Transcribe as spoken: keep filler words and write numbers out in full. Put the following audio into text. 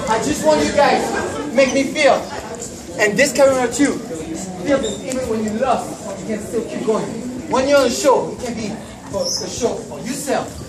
I just want you guys to make me feel, and this camera too, feel this even when you lost, you can still keep going. When you're on a show, it can be for the show for yourself.